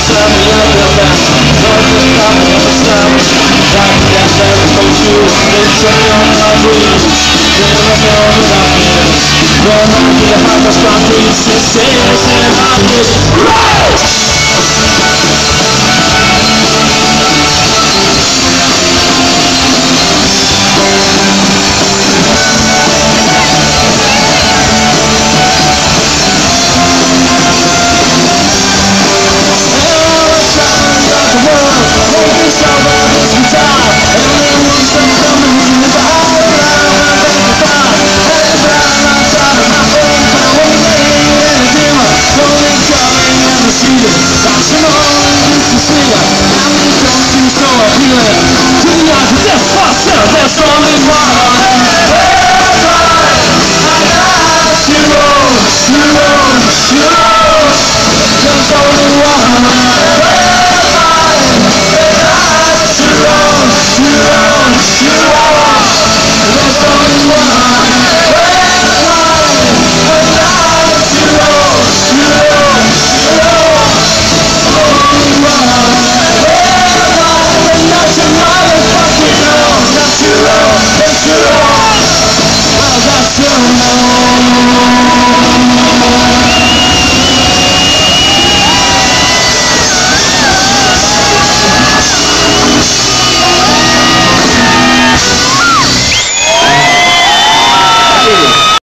sun, we are the best. Lord, just come in the sun. Like that, there is no truth. It's a young breeze. Never know the happiness. Run on to the hardest countries. The same as in our